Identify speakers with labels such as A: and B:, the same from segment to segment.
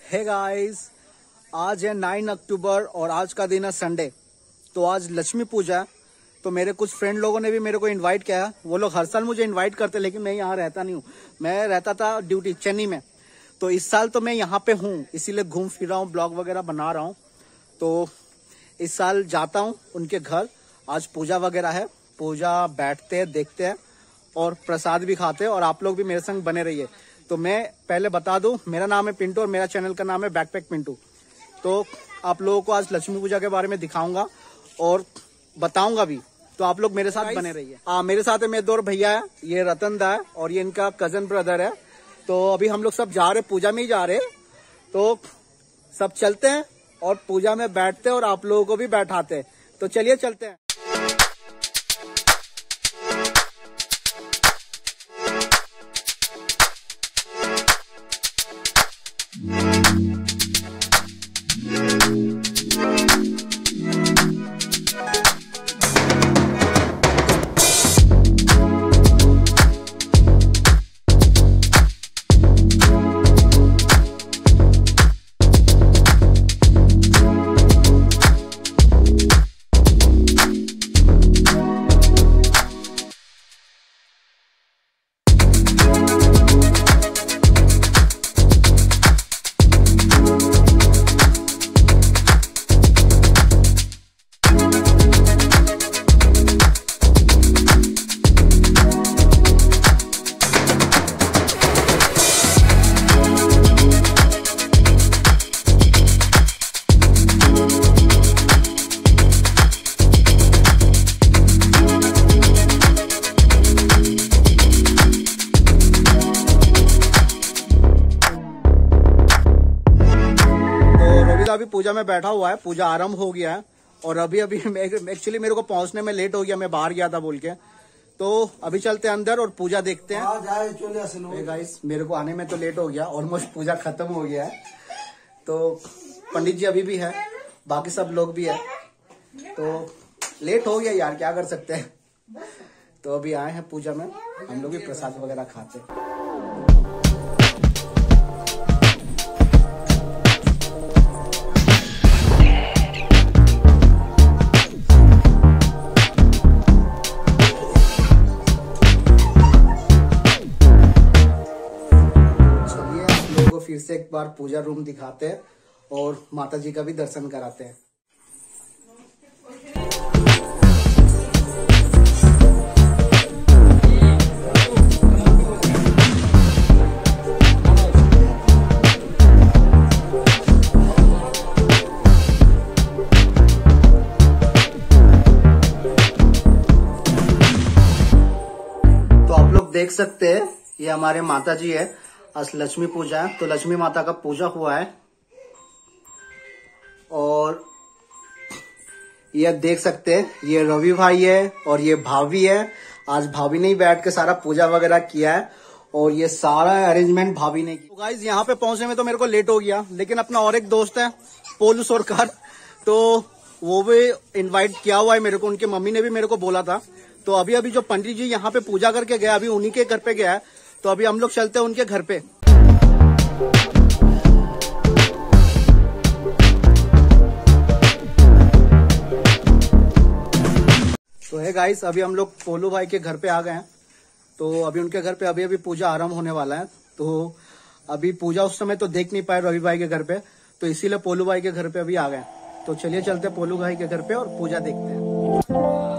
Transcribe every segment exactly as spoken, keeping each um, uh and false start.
A: Hey guys, आज है नौ अक्टूबर और आज का दिन है संडे। तो आज लक्ष्मी पूजा है। तो मेरे कुछ फ्रेंड लोगों ने भी मेरे को इनवाइट किया है। वो लोग हर साल मुझे इनवाइट करते, लेकिन मैं यहाँ रहता नहीं हूँ। मैं रहता था ड्यूटी चेन्नई में। तो इस साल तो मैं यहाँ पे हूँ, इसीलिए घूम फिर रहा हूँ, ब्लॉग वगैरह बना रहा हूँ। तो इस साल जाता हूँ उनके घर। आज पूजा वगैरह है, पूजा बैठते हैं, देखते हैं और प्रसाद भी खाते हैं। और आप लोग भी मेरे संग बने रहिए। तो मैं पहले बता दूं, मेरा नाम है पिंटू और मेरा चैनल का नाम है बैकपैक पिंटू। तो आप लोगों को आज लक्ष्मी पूजा के बारे में दिखाऊंगा और बताऊंगा भी। तो आप लोग मेरे साथ बने रहिए। हाँ, मेरे साथ है मेरे दो भैया है, ये रतन दा है और ये इनका कजन ब्रदर है। तो अभी हम लोग सब जा रहे, पूजा में ही जा रहे। तो सब चलते हैं और पूजा में बैठते हैं और आप लोगों को भी बैठाते हैं। तो चलिए चलते हैं। अभी पूजा में बैठा हुआ है, पूजा आरंभ हो गया है। और अभी अभी एक्चुअली मेरे को पहुंचने में लेट हो गया, मैं बाहर गया था बोल के। तो अभी चलते हैं अंदर और पूजा देखते हैं। गाइस, मेरे को आने में तो लेट हो गया, ऑलमोस्ट पूजा खत्म हो गया है। तो पंडित जी अभी भी है, बाकी सब लोग भी है। तो लेट हो गया यार, क्या कर सकते हैं। तो अभी आए हैं पूजा में, हम लोग भी प्रसाद वगैरह खाते हैं। फिर से एक बार पूजा रूम दिखाते हैं और माता जी का भी दर्शन कराते हैं। तो आप लोग देख सकते हैं, ये हमारे माता जी है। आज लक्ष्मी पूजा है, तो लक्ष्मी माता का पूजा हुआ है। और ये देख सकते हैं, ये रवि भाई है और ये भाभी है। आज भाभी ने ही बैठ के सारा पूजा वगैरह किया है और ये सारा अरेंजमेंट भाभी ने किया। तो गाइस, यहाँ पे पहुंचने में तो मेरे को लेट हो गया, लेकिन अपना और एक दोस्त है पोलू सोरकर, तो वो भी इन्वाइट किया हुआ है मेरे को। उनकी मम्मी ने भी मेरे को बोला था। तो अभी अभी जो पंडित जी यहाँ पे पूजा करके गया, अभी उन्हीं के घर पे गया है। तो अभी हम लोग चलते हैं उनके घर पे। तो है गाइस, अभी हम लोग पोलू भाई के घर पे आ गए हैं। तो अभी उनके घर पे अभी अभी पूजा आरंभ होने वाला है। तो अभी पूजा उस समय तो देख नहीं पाए रवि भाई के घर पे, तो इसीलिए पोलू भाई के घर पे अभी आ गए। तो चलिए चलते पोलू भाई के घर पे और पूजा देखते हैं।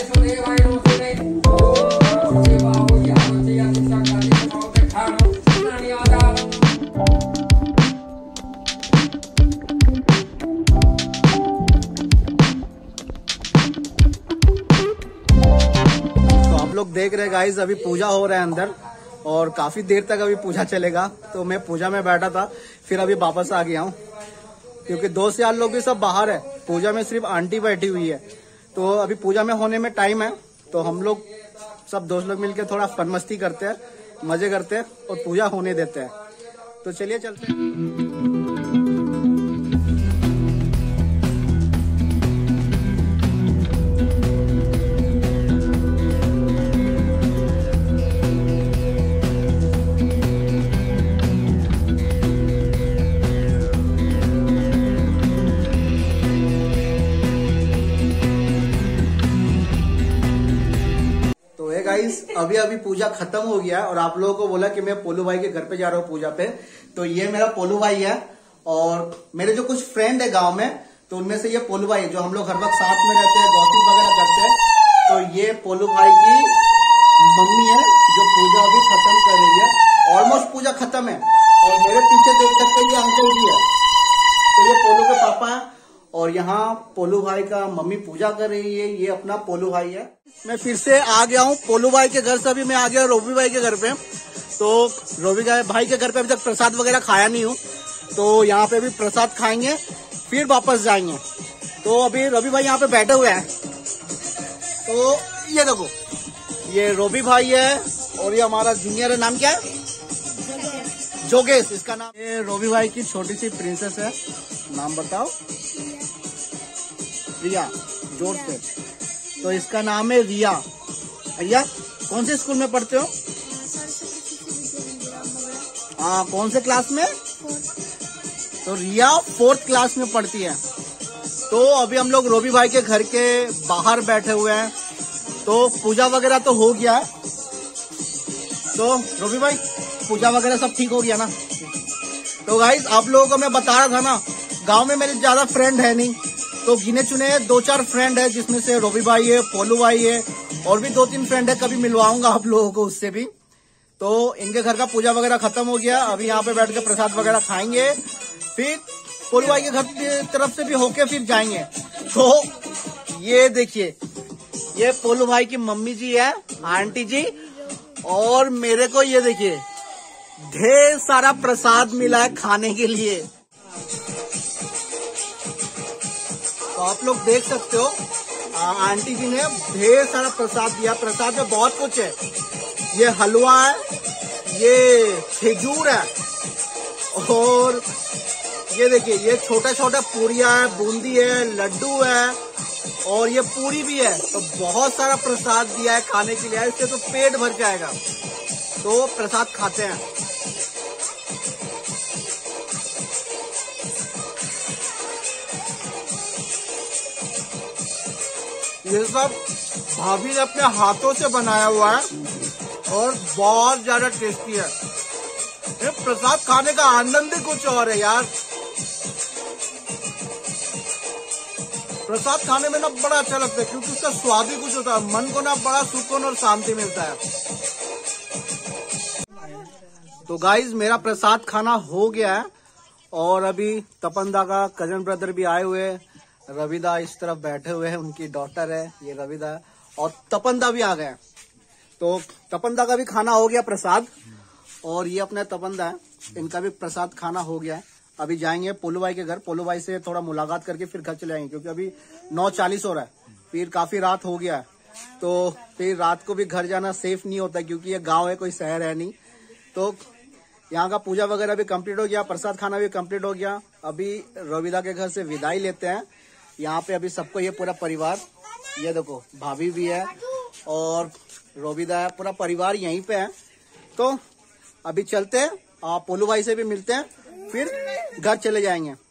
A: लोग देख रहे गाइस, अभी पूजा हो रहा है अंदर और काफी देर तक अभी पूजा चलेगा। तो मैं पूजा में बैठा था, फिर अभी वापस आ गया हूँ क्योंकि दोस्त यार लोग भी सब बाहर है। पूजा में सिर्फ आंटी बैठी हुई है। तो अभी पूजा में होने में टाइम है, तो हम लोग सब दोस्त लोग मिलकर थोड़ा फन मस्ती करते हैं, मजे करते हैं और पूजा होने देते हैं। तो चलिए चलते हैं। गाइस अभी अभी पूजा खत्म हो गया और आप लोगों को बोला कि मैं पोलू भाई के घर पे जा रहा हूँ पूजा पे। तो ये मेरा पोलू भाई है और मेरे जो कुछ फ्रेंड है गांव में, तो उनमें से ये पोलू भाई है जो हम लोग हर वक्त साथ में रहते हैं, गॉसिप वगैरह करते हैं। तो ये पोलू भाई की मम्मी है जो पूजा अभी खत्म कर रही है। ऑलमोस्ट पूजा खत्म है और मेरे पीछे देख सकते हैं ये अंकल जी है, तो ये पोलू के पापा है और यहाँ पोलू भाई का मम्मी पूजा कर रही है। ये अपना पोलू भाई है। मैं फिर से आ गया हूँ पोलू भाई के घर से। अभी मैं आ गया रोबी भाई के घर पे। तो रोबी भाई के घर पे अभी तक प्रसाद वगैरह खाया नहीं हूँ, तो यहाँ पे भी प्रसाद खाएंगे फिर वापस जाएंगे। तो अभी रवि भाई यहाँ पे बैठे हुए हैं। तो ये देखो, ये रोबी भाई है और ये हमारा जूनियर है, नाम क्या है? जोगेश इसका नाम। ये रोबी भाई की छोटी सी प्रिंसेस है, नाम बताओ। रिया, जोर से। तो इसका नाम है रिया। रिया कौन से स्कूल में पढ़ते हो? हाँ, कौन से क्लास में? तो रिया फोर्थ क्लास में पढ़ती है। तो अभी हम लोग रोबी भाई के घर के बाहर बैठे हुए हैं। तो पूजा वगैरह तो हो गया है। तो रोबी भाई पूजा वगैरह सब ठीक हो गया ना? तो गाइस आप लोगों को मैं बता रहा था ना, गांव में मेरे ज्यादा फ्रेंड है नहीं, तो गिने चुने दो चार फ्रेंड है जिसमें से रोबी भाई है, पोलू भाई है और भी दो तीन फ्रेंड है। कभी मिलवाऊंगा आप लोगों को उससे भी। तो इनके घर का पूजा वगैरह खत्म हो गया। अभी यहाँ पे बैठ के प्रसाद वगैरह खाएंगे, फिर पोलू भाई के घर की तरफ से भी होके फिर जाएंगे। तो ये देखिए, ये पोलू भाई की मम्मी जी है, आंटी जी। और मेरे को ये देखिए ढेर सारा प्रसाद मिला है खाने के लिए। तो आप लोग देख सकते हो, आ, आंटी जी ने ढेर सारा प्रसाद दिया। प्रसाद में बहुत कुछ है। ये हलवा है, ये खजूर है और ये देखिए ये छोटा छोटा पूरिया है, बूंदी है, लड्डू है और ये पूरी भी है। तो बहुत सारा प्रसाद दिया है खाने के लिए, इससे तो पेट भर जाएगा। तो प्रसाद खाते हैं। ये सब भाभी ने अपने हाथों से बनाया हुआ है और बहुत ज्यादा टेस्टी है। ये प्रसाद खाने का आनंद ही कुछ और है यार। प्रसाद खाने में ना बड़ा अच्छा लगता है क्योंकि उसका स्वाद ही कुछ होता है। मन को ना बड़ा सुकून और शांति मिलता है। तो गाइज मेरा प्रसाद खाना हो गया है और अभी तपनदा का कजन ब्रदर भी आए हुए हैं। रविदा इस तरफ बैठे हुए हैं, उनकी डॉटर है ये रविदा, और तपनदा भी आ गए। तो तपनदा का भी खाना हो गया प्रसाद, और ये अपना तपनदा है, इनका भी प्रसाद खाना हो गया है। अभी जाएंगे पोलू भाई के घर, पोलू भाई से थोड़ा मुलाकात करके फिर घर चले आएंगे क्योंकि अभी नौ चालीस हो रहा है, फिर काफी रात हो गया है। तो फिर रात को भी घर जाना सेफ नहीं होता क्योंकि ये गाँव है, कोई शहर है नहीं। तो यहाँ का पूजा वगैरह भी कंप्लीट हो गया, प्रसाद खाना भी कंप्लीट हो गया। अभी रविदा के घर से विदाई लेते हैं। यहाँ पे अभी सबको, ये पूरा परिवार, ये देखो भाभी भी है और रोबिदा है, पूरा परिवार यहीं पे है। तो अभी चलते हैं, पोलू भाई से भी मिलते हैं, फिर घर चले जाएंगे।